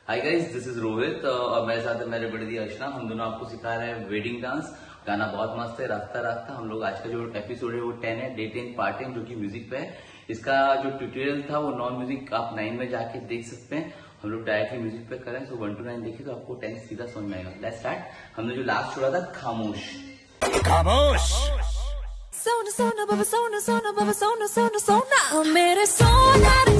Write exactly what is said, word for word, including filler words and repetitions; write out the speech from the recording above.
Hi guys, this is Rohit और मेरे साथ है मेरे बड़ी दी अर्चना। हम दोनों आपको सिखा रहे हैं वेडिंग डांस। गाना बहुत मस्त है, रास्ता रास्ता। हम लोग आज का जो एपिसोड है वो टेन है, डे टेन पार्ट टेन, जो कि म्यूजिक पे है। इसका जो ट्यूटोरियल था वो नॉन म्यूजिक आप नाइन में जाके देख सकते हैं। हम लोग डायरेक्टली म्यूजिक पे करें, सो वन टू नाइन देखिए तो आपको टेन सीधा समझ में आएगा। Let's start. हमने जो लास्ट छोड़ा था खामोश खामोश सोना सोना बाबा सोना सोना बाबा सोना सोना सोना ओ मेरे सोना रे